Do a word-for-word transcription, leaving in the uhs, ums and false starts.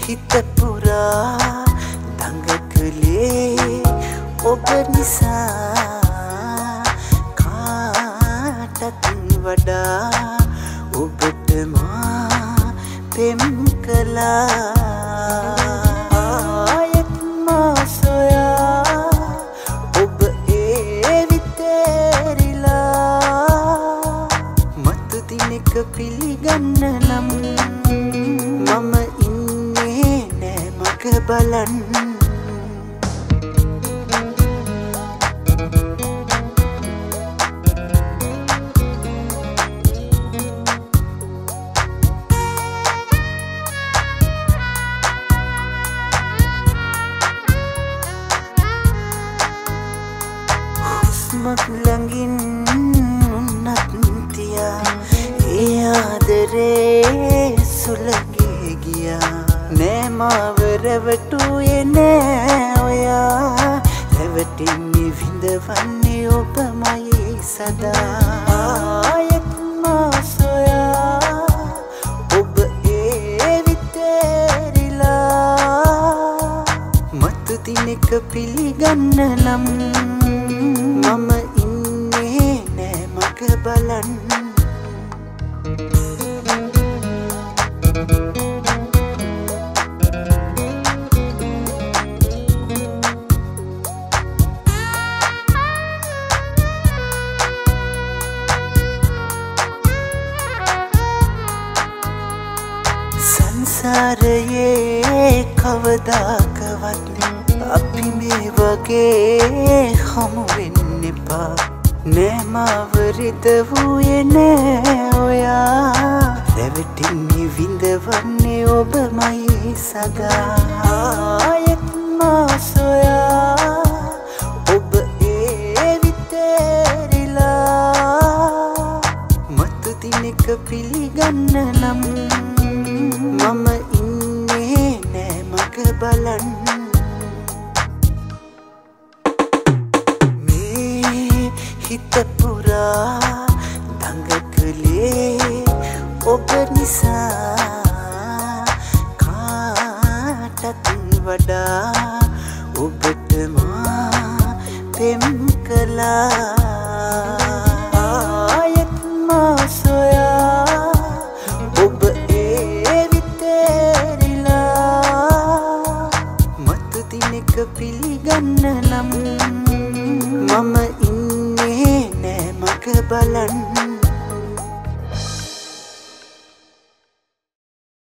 හිත පුරා දඟකලේ ඔබ නිසා කාටත් වඩා ඔබට මා පෙම් කළා ආයෙත් මා සොයා ඔබ ඒවිතේරිලා මතු දිනක පිළිගන්න නම් මම ඉන්නේ නෑ මග බලන්න ළඟින් උන්නත් තියා ඒ ආදරේ සුළඟේ ගියා නෑ මාව රැවටුවේ නෑ ඔයා රැවටෙන්නේ විඳවන්නේ ඔබමයි සදා ආයෙත් මා සොයා ඔබ ඒවිතේරිලා මතු දිනක පිළිගන්න නම් මම ඉන්නේ නෑ මග බලන්න සංසාරයේ කවදාකවත් අපි මේ වගේ හමු වෙන්න එපා නෑ මාව රිදවුයේ නෑ ඔයා රැවටෙන්නේ විඳවන්නේ ඔබමයි සදා ආයෙත් මා සොයා ඔබ ඒවිතේරිලා මතු දිනක පිළිගන්න නම් මම ඉන්නේ නෑ මග බලන්න හිත පුරා දඟකලේ ඔබ නිසා කාටත් වඩා ඔබට මා පෙම් කළා ආයෙත් මා සොයා ඔබ ඒවිතේරිලා මතු දිනක පිළිගන්න නම් මම ඉන්නේ නෑ මග බලන්න